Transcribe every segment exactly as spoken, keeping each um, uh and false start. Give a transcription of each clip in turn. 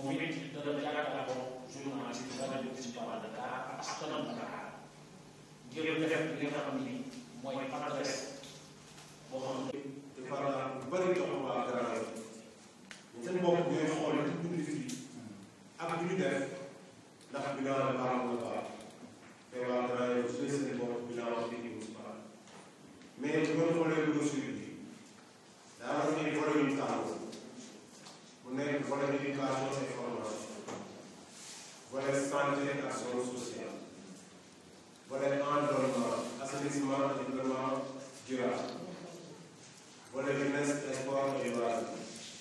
moom it dana jàkkaarloo journaliste bi rajo municipal de Dakar ak askanam Dakar ngir def li nga xam ni mooy adresse boo xam ne dafa lu bëri jox waa Grand Yoff seen bopp ñooy xool li ñu dund fii ak li ñu def ndax bilan la baax na baax te waa Grand Yoff su seen bopp bilan wax dëgg municipal mais bu ñu xoolee brochure bi daa war a nekk volet yu taxaw mu nekk volet éducation et formation volet santé et action sociale volet environnement assainissement et développement durable volet jeunesse et sport et loisirs.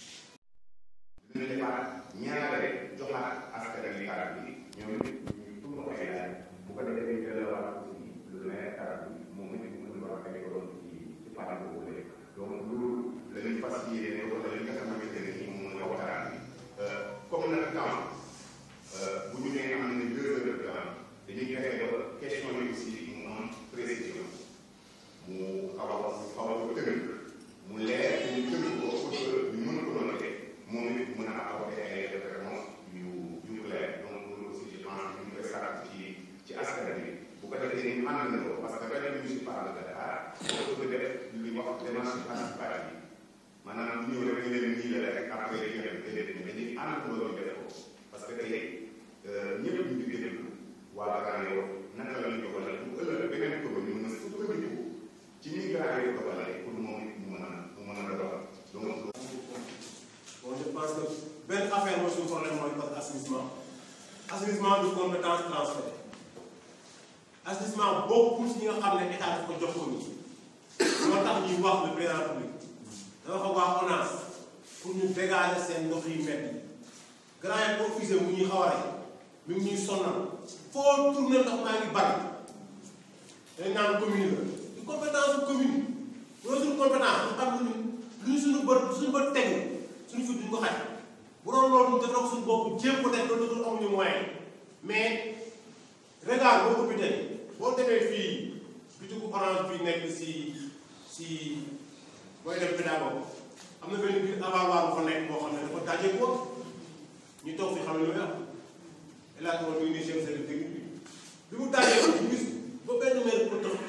dina defaat ñaare joxaat askan wi kàddu bi ñoom it ñu tuur ay laaj bu ko defee ñu delluwaat aussi lu leer kàddu bi moom it mu mën a ay doon ci ci pàcc boobu léegi donc loolu la ñuy fas yéene wala li nga xamante ne nii moom mooy waxtaan bi comme nag temps bu ñu nee am na deux heures de temps dañuy fexe ba question yi aussi mu am précision mu xaw a xaw a ko tënk mu leer ñu tënk ko pour que ñu mën ko noté moom it mën a apporter ay références yu yu clair donc loolu aussi je pense ñu ngi koy sàkk ci ci askan bi bu ko defee ñu ànd na ko parce que rajo municipal de Dakar boo ko def li wax démarche participative maanaam ñëw rek ñu leen nii la rek après ñu dem déedéet ñu dañuy ànd loolu def ko parce que tey ñëpp ñu ngi déglu waa Dakar Yoff naka la ñu dogalal bu ëllëg beneen commune ñu mën a sukkandiku ci ni Grand Yoff dogalee pour moom it mu mën a mu mën a dogal donc. bon je pense que benn affaire mooy suñu problème mooy parce que assainissement assainissement du compétence transférée assainissement bokkul ci ñi nga xam ne état daf ko jox ko nii moo tax ñuy wax le président public dafa ko wax ONAS pour ñu dégager seen ndox yi mel ni Grand Yoff boo fusé mu ñuy xaw a rey mi ngi ñuy sonnal foo tourné ndox maa ngi bari dañ naan commune la du compétence bu commune loolu suñu compétence ñu xam lu ñu suñu bët suñu bët tegu suñu fi duñ ko xaj bu doon loolu ñu defal ko suñu bopp jéem ko def loolu dootul amuñu moyen mais regard boo ko bi tey boo demee fii bitigu orange bi nekk si si booy def pédago am na benn biir avaloir bu fa nekk boo xam ne dafa daje ko ñu toog fi xam ne lu am élaaj woon muy ni chef service technique bi bi mu dajee ko ñu gis ba benn maire ko tax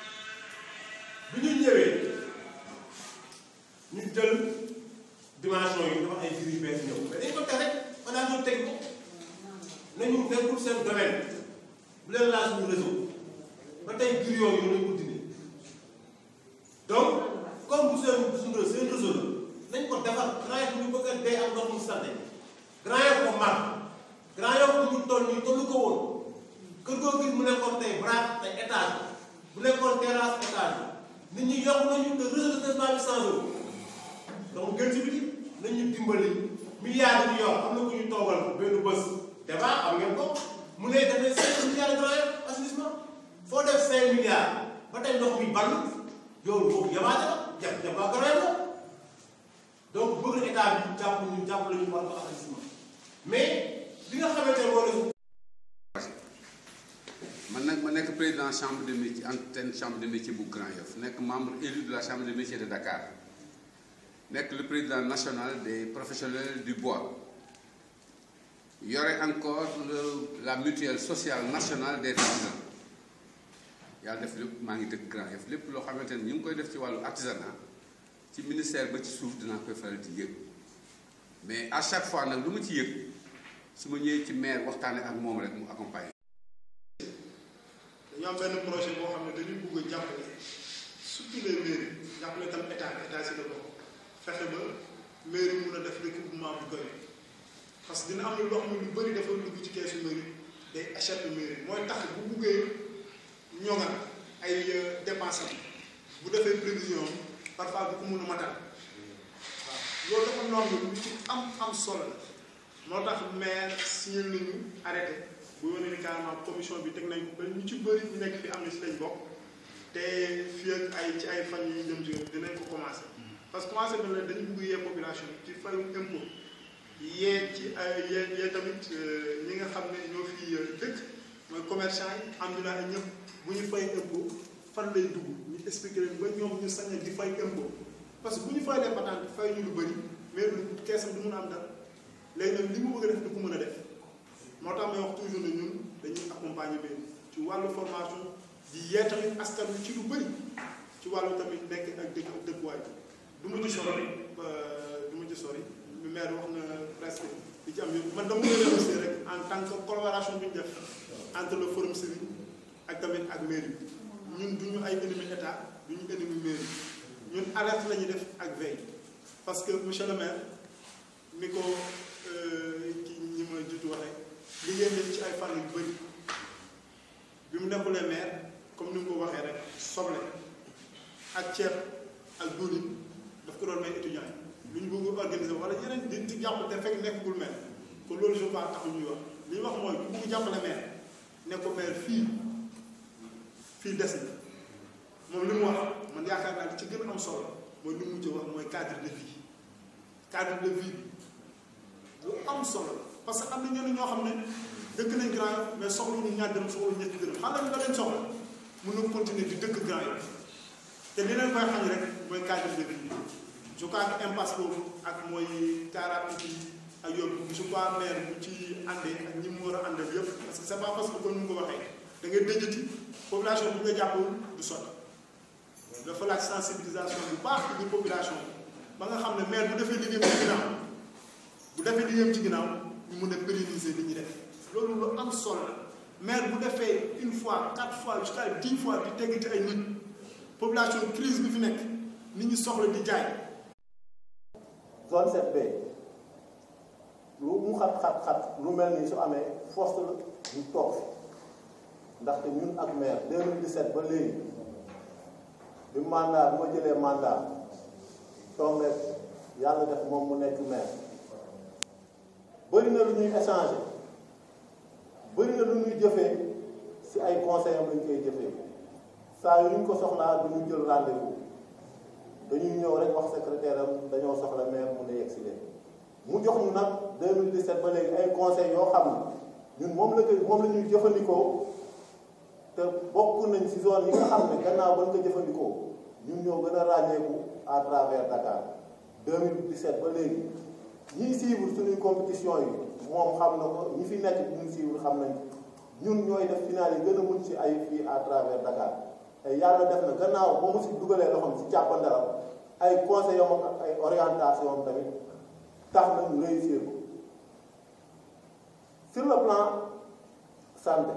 bi ñu ñëwee ñu jël dimension yi dafa ay biir yu bees ñëw mais dañ ko teg rek balaa ñu teg ko nañu nekkul seen domaine bu leen laal suñu réseau ba tey biir yooyu ñu nañ ko dindi donc comme bu seen suñu seen réseau la nañ ko defar Grand Yoff ñu bëgg a dee am ndox mu santé Grand Yoff ko mar Grand Yoff bu ñu toll nii tollu ko woon kër goo gis mu nekkoon tey braque tey étage bu nekkoon terrasse étage nit ñi yokk nañu te réseau de traitement bi changé wu donc gën ci biti nañu dimbali milliards yi ñu yor am na ku ñu toogal benn bés débat xam ngeen ko mu ne dafay cinq milliards de Grand Yoff assainissement foo def cinq milliards ba tey ndox mi ball yow boobu yabaate la jàpp jàpp waa Grand Yoff donc bëgg na état bi jàpp ñu jàpp la ñu war ko assainissement mais li nga xamante ne moo man nag ma nekk président chambre de métier antenne chambre de métier bu Grand Yoff nekk membre élu de la chambre de métier de Dakar nekk le président national des professionnels du bois yore encore le la mutuelle sociale nationale des artisans yàlla def lépp maa ngi dëkk Grand Yoff lépp loo xamante ne ñu ngi koy def ci wàllu artisanat ci ministère ba ci suuf dinaa koy faral di yëg mais à chaque fois nag lu ma ci yëg su ma ñëwee ci maire waxtaane ak moom rek mu accompagner. dañoo am benn projet boo xam ne dañuy bëgg a jàppale surtout les mairies jàppale tam état état si la bokk fexe ba mairie mun a def recouvrement bu doy parce que dina am lu loo xam ne lu bëri dafa dugg ci keesu mairie day achète mairie mooy tax bu buggee ñoŋal ay dépenses am bu defee prévision parfois bu ko mun a matal waaw loolu dafa noonu lu ci am am solo la moo tax maire signé nañu arrêté bu wane ni carrément commission bi teg nañ ko ba ñu ci bëri ñu nekk fi am na si lañ bokk te fii ak ay ci ay fan yu jëm ci dinañ ko commencé parce que commencé na leen dañu bëgg yee population ci fayum impôt yee ci ay yee yee tamit ñi nga xam ne ñoo fi dëkk mooy commerçant yi ambulant yi ñëpp bu ñu fay impôt fan lay dugg ñu expliqué leen ba ñoom ñu sañ di fay impôt parce que bu ñu fay les patentes fay ñu lu bëri mais lu keesam du mun a am dara léegi nag li mu bëgg a def du ko mën a def moo tax may wax toujours ne ñun dañuy accompagner bi ci wàllu formation di yee tamit askan wi ci lu bëri ci wàllu tamit nekk ak dëkk ak dëkkuwaay du ma ci sori du ma ci sori lu maire wax na presque li ci am yëpp man dama koy remercier rek en tant que collaboration bi ñu def entre le forum civil ak tamit ak mairie ñun duñu ay ennemi état duñu ennemi mairie ñun alerte la ñuy def ak veille parce que monsieur le maire ni ko ki ñi ma jutu waxee liggéey nañ ci ay fànn yu bëri bi mu nekkulee maire comme ni mu ko waxee rek soble ak ceeb ak diwlin daf ko doon may étudiants yi lu ñu bëgg organiser wala yeneen di di jàpp te fekk nekkul maire kon loolu je crois taxul ñuy wax li ñu wax mooy ku bëgg jàppale maire ne ko maire fii fii des na moom li mu wax man yaakaar naa li ci gën a am solo mooy li mu mujj wax mooy cadre de vie cadre de vie bu am solo parce que am na ñenn ñoo xam ne dëkk nañ Grand Yoff mais soxla ñu ñaar dërëm soxla ñetti dërëm xam nga leen soxla mën na continuer di dëkk Grand Yoff te li leen koy xañ rek mooy cadre de vie je crois que impasse boobu ak mooy thérapie bi ak yóbbu je crois maire bu ci àndee ak ñi mu war a àndal yëpp parce que c'est pas parce que comme ni mu ko waxee da ngay dëjati population bi nga jàppul du sotti dafa laaj sensibilisation bu baax ci population ba nga xam ne maire bu defee liggéeyam ci ginnaaw bu defee liggéeyam ci ginnaaw ñu mun a pérenniser li ñuy def loolu lu am solo la maire bu defee une fois quatre fois jusqu'à dix fois di tegg ci ay nit population crise bi fi nekk nit ñi soxla di jaay. zone sept B lu mu xat xat xat lu mel ni su amee force la ñu toog fi ndaxte ñun ak maire deux mille dix-sept ba léegi bi mandat bi ma jëlee mandat tombé yàlla def moom mu nekk maire bëri na lu ñuy échanger bëri na lu ñuy jëfee si ay conseils am lañ koy jëfee saa yu ñu ko soxlaa du ñu jël rendez-vous dañuy ñëw rek wax secrétaire am dañoo soxla maire mu ne yegg si leen mu jox ñu nag deux mille dix-sept ba léegi ay conseils yoo xam ne ñun moom la koy moom la ñuy jëfandikoo te bokk nañ si zone yi nga xam ne gannaaw ba ñu ko jëfandikoo ñun ñoo gën a ràññeeku à travers Dakar deux mille dix-sept ba léegi ñiy suivre suñuy compétition yi moom xam na ko ñi fi nekk ñuy suivre xam nañ ñun ñooy def final yi gën a mucc ci ay fii à travers Dakar te yàlla def na gannaaw ba mu si dugalee loxoom si càppandaram ay conseils yoo ak ay orientation tamit tax na ñu réussir ko sur le plan santé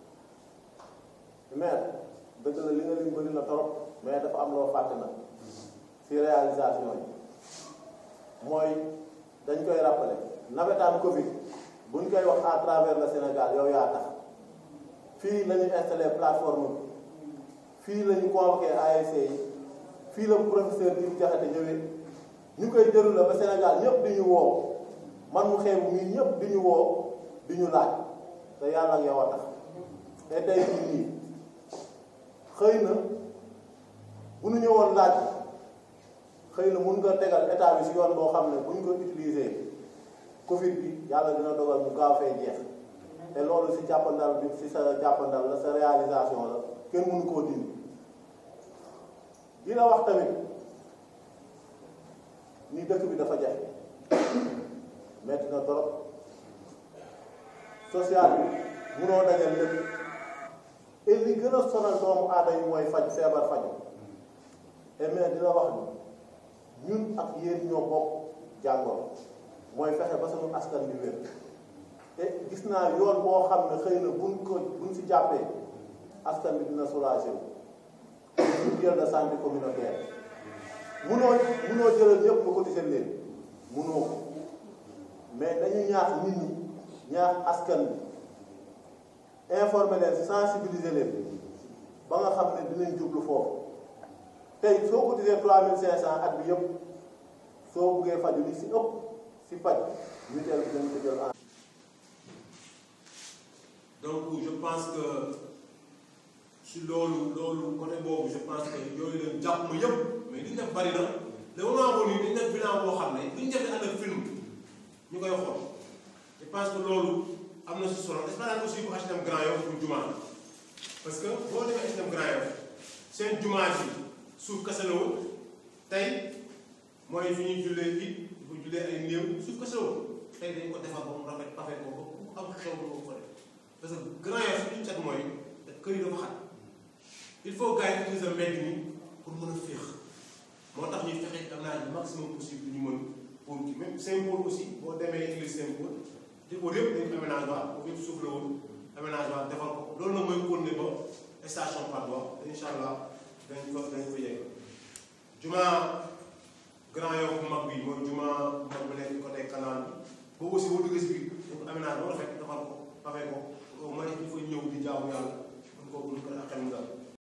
maire dëgg la li nga lim bëri na trop mais dafa am loo fàtte na si réalisation yi mooy dañ koy rappeler nawetaan Covid buñ koy wax à travers le Sénégal yow yaa tax fii la ñu installé plateforme bi fii la ñu convoqué A S C yi fii la professeur bi ñu jaxate ñëwee ñu koy déroulé ba Sénégal ñëpp di ñu woo man mu xeebu mii ñëpp di ñu woo di ñu laaj te yàlla ak yow a tax te tey jii nii xëy na bu ñu ñëwoon laaj xëy na mun nga tegal état bi si yoon boo xam ne bu ñu ko utiliser Covid bi yàlla dina dogal mu gaaw fee jeex te loolu si jàppandal bi si sa jàppandal la sa réalisation la kenn mënu koo dindi di la wax tamit ni dëkk bi dafa jafe metti na trop social bi munoo dajal lépp et li gën a sonal doomu aada yi mooy faj feebar faju et mais di la wax ni ñun ak yéen ñoo bokk jàngoro mooy fexe ba suñu askan bi wér te gis naa yoon boo xam ne xëy na buñ ko buñ si jàppee askan bi dina soulagé wu mutuelle de santé communautaire munoo munoo jëlal ñëpp ba cotiser leen munoo ko mais dañu ñaax nit ñi ñaax askan bi informer leen sensibiliser leen ba nga xam ne dinañ jublu foofu tey soo cotiser trois mille cinq cent at bi yëpp soo buggee faju li si ëpp si faj mutuelle bi dañ ko jël en. donc je pense que si loolu loolu côté boobu je pense que yooyu leen jàpp ma yëpp mais li ñu def bari na le moment venu dañu def bilan boo xam ne duñ defee ànd ak film ñu koy xool je pense que loolu am na si solo espérance aussi bu H L M Grand Yoff bu jumaa parce que boo demee H L M Grand Yoff seen jumaa ji suuf kese la woon tey mooy fi ñuy jullee it bu jullee ay néew suuf kese la woon tey dañ ko defar ba mu rafet parfait ko ba ku am xew moo ko def parce que Grand Yoff suñu cat mooy kër yi dafa xat il faut gars yi utiliser mbedd mi pour mën a féex moo tax ñuy fexe am naa le maximum possible ñu mën pour kii même Saint-Paul aussi boo demee église Saint-Paul di ko lépp dañ ko aménagement boobu yëpp suuf la woon aménagement defal ko loolu nag mooy continuer ba station Patte d'Oie incha allah dañ ko dañ ko yegg juma Grand Yoff bu mag bi mooy juma bu mag bu nekk côté canal bi boobu aussi boo duggee si biir dañ ko aménagement ba rafet defal ko pavé ko au moins il faut ñëw di jaamu yàlla mën koo mën ko ak xel mu dal